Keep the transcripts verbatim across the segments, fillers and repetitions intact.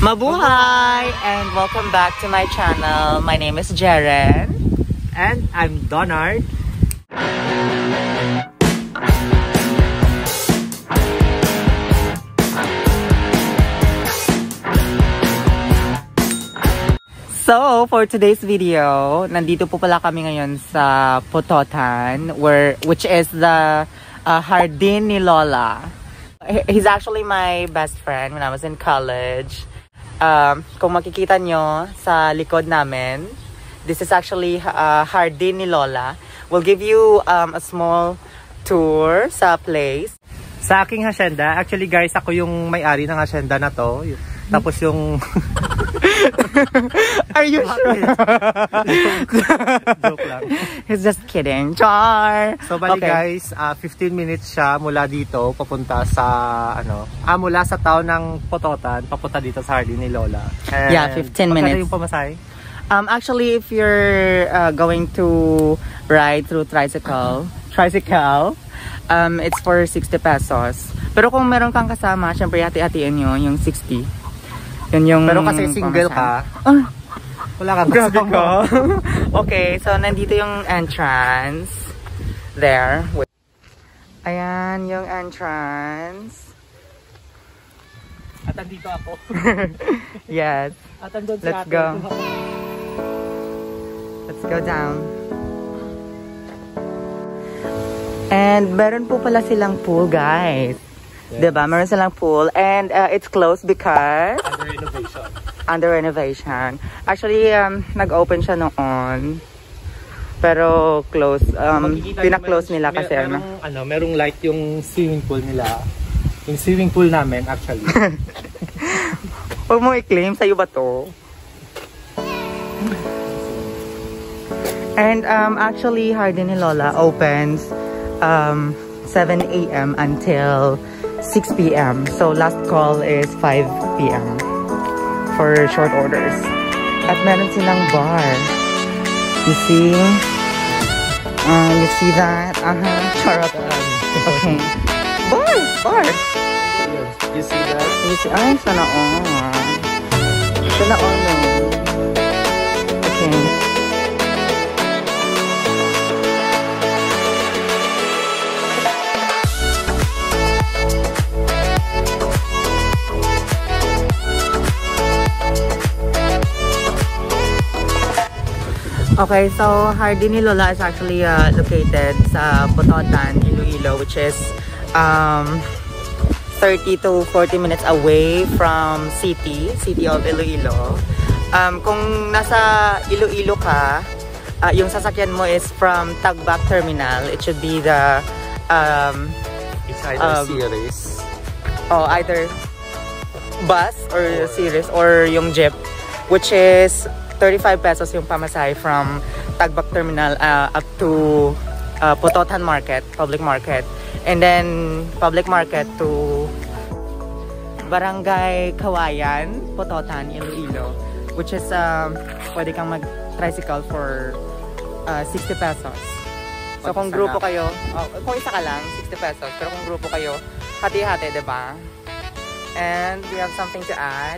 Mabuhay! And welcome back to my channel. My name is Jaren. And I'm Donard. So, for today's video, nandito po pala kami ngayon sa Pototan, where, which is the uh, Hardin ni Lola. He's actually my best friend when I was in college. Um, kung makikita nyo sa likod namin, this is actually uh, Hardin ni Lola. We'll give you um, a small tour sa place. Sa aking hacienda, actually guys, ako yung may-ari ng hacienda na to. Tapos yung... Are you sure? Joke lang. He's just kidding. Char! So bali Okay. guys, uh, fifteen minutes siya mula dito papunta sa ano, ah mula sa town ng Pototan papunta dito sa Hardin ni Lola. And Yeah, fifteen minutes. Magkano yung pamasahe? Um, actually, if you're uh, going to ride through tricycle, tricycle, um, it's for sixty pesos. Pero kung meron kang kasama, syempre hati-hatiin nyo yung sixty. Yun yung Pero kasi single ka, ah, wala kang grabe ka. kasama. Okay, so nandito yung entrance. There. Wait. Ayan yung entrance. At andito ako. Yes. At andun si Let's ate. go. Let's go down. And meron po pala silang pool, guys. Yes. Diba? Meron silang pool. And uh, it's closed because Under renovation. under renovation. Actually, um, nag-open siya noon. Pero close. Um, Makikita pina-close nyo, nila mer- kasi merong, ano. ano, merong light yung swimming pool nila. Yung swimming pool namin actually. Huwag mo i-claim. Sa'yo ba to? And um, actually, Hardin ni Lola opens um, seven A M until six P M So last call is five P M for short orders. At meron silang bar. You see? Uh, you see that? Uh-huh. Charot. Okay. Bar! Bar! You see that? You see? Ay, sana all. Sana all no. Okay. Okay, so Hardin ni Lola is actually uh, located sa Pototan, Iloilo, which is um, thirty to forty minutes away from city, city of Iloilo. Um, kung nasa Iloilo ka, uh, yung sasakyan mo is from Tagback Terminal. It should be the um, It's either Um, series. oh, either bus or series or yung jeep, which is thirty-five pesos yung pamasahe from Tagback Terminal uh, up to uh, Pototan Market, Public Market. And then Public Market to Barangay Kawayan, Pototan, Iloilo, which is um, pwede kang mag-tricycle for uh, sixty pesos. So kung grupo kayo, oh, kung isa ka lang, sixty pesos. Pero kung grupo kayo, hati-hati, diba? And we have something to add.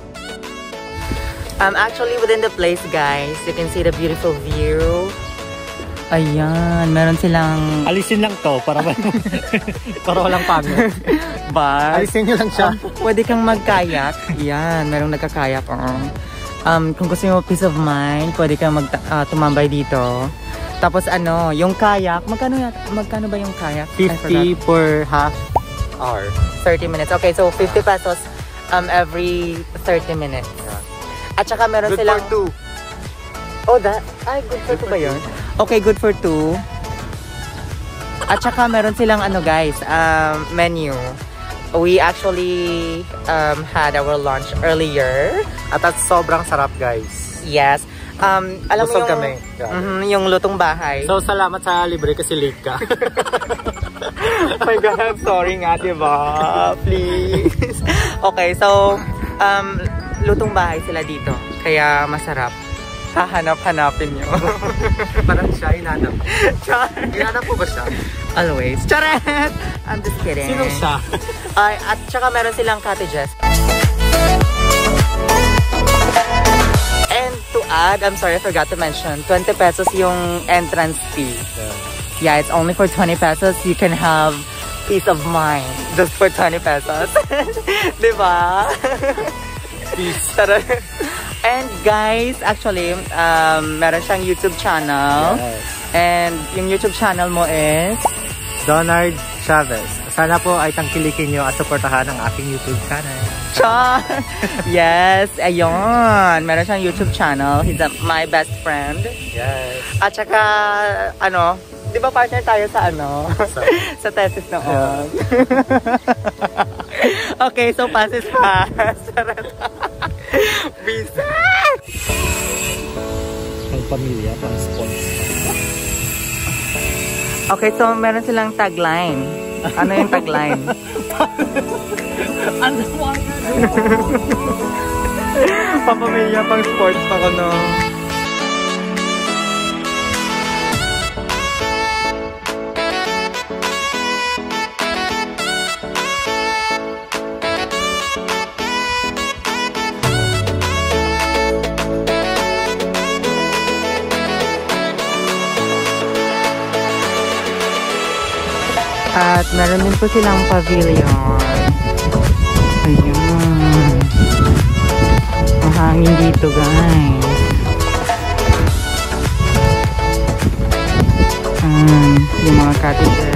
Um, actually, within the place, guys, you can see the beautiful view. Ayan, meron silang Alisin lang to para ba para walang pangit. bar. Alisin nyo lang siya. Um, pwede kang mag-kayak. Yan, merong nagka-kayak. Oh. Um, kung gusto mo peace of mind, pwede kang mag uh, tumambay dito. Tapos ano, yung kayak, magkano, magkano ba yung kayak? fifty per half hour. thirty minutes. Okay, so fifty pesos um, every thirty minutes. Yeah. At saka meron Good silang... for two. Oh, that? Ay, good for two ba yun? Okay, good for two. At saka meron silang ano guys, um, menu. We actually um, had our lunch earlier. At at sobrang sarap guys. Yes. Um, alam mo Busog yung, kami. Grabe. Mhm, yung lutong bahay. So salamat sa libre kasi late ka. Oh my God, I'm sorry nga, diba? Please. Okay, so, um, lutong bahay sila dito. Kaya masarap. Hahanap-hanapin nyo. Parang siya, inanap. Char! Inanap po ba siya? Always. Charet! I'm just kidding. Sino siya? Ay, at saka meron silang cottages. add, I'm sorry, I forgot to mention, twenty pesos yung entrance fee. Yeah, it's only for twenty pesos. You can have peace of mind just for twenty pesos. Diba? Peace. And guys, actually, um, meron siyang YouTube channel. Yes. And yung YouTube channel mo is? Donard Chavez. Sana po ay tangkilikin nyo at supportahan ang aking YouTube channel. Char! Yes, ayun. Meron siyang YouTube channel. He's a, my best friend. Yes. At saka, ano, di ba partner tayo sa ano? So, sa thesis noon. Okay, so pass is pass. Bisit! Ang pamilya, pang sponsor. Okay, so meron silang tagline. Ano yung tagline? Papamilya pang sports pa ko, no? At meron din po silang pavilion. Ayun. Ang hangin dito, guys. Ayan, yung mga cottages.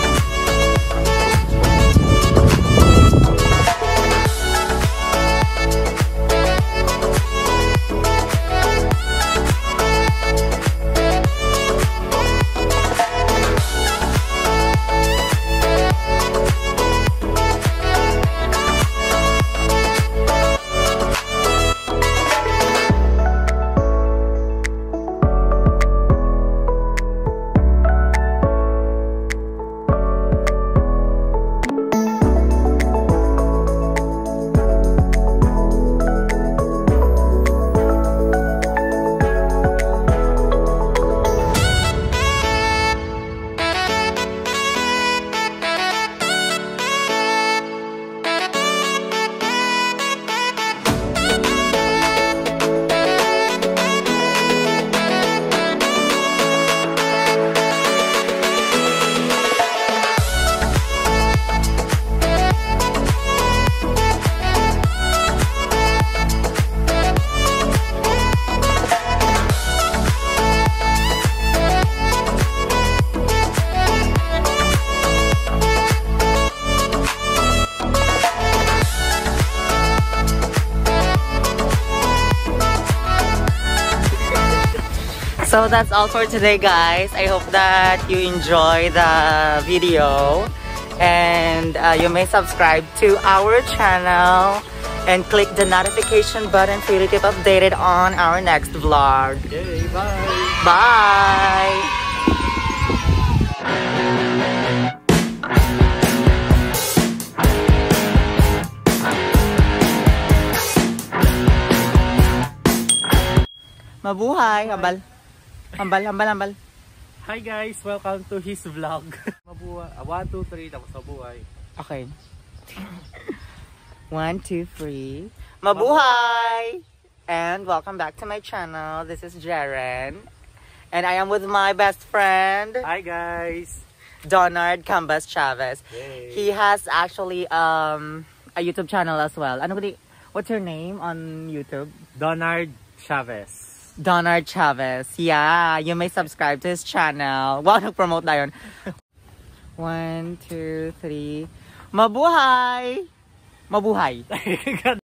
So that's all for today, guys. I hope that you enjoy the video, and uh, you may subscribe to our channel and click the notification button for you to keep updated on our next vlog. Okay, bye! Bye! Mabuhay, hambal. Hambal, hambal, hambal. Hi guys! Welcome to his vlog. Mabuhay. one, two, three. Tapos mabuhay. Okay. one, two, three. Mabuhay! And welcome back to my channel. This is Jaren. And I am with my best friend, Hi guys! Donard Cambas Chavez. Yay. He has actually um a YouTube channel as well. Ano ba di- What's your name on YouTube? Donard Chavez. Donard Chavez. Yeah, you may subscribe to his channel. Wow, nag-promote na yun. One, two, three. Mabuhay! Mabuhay!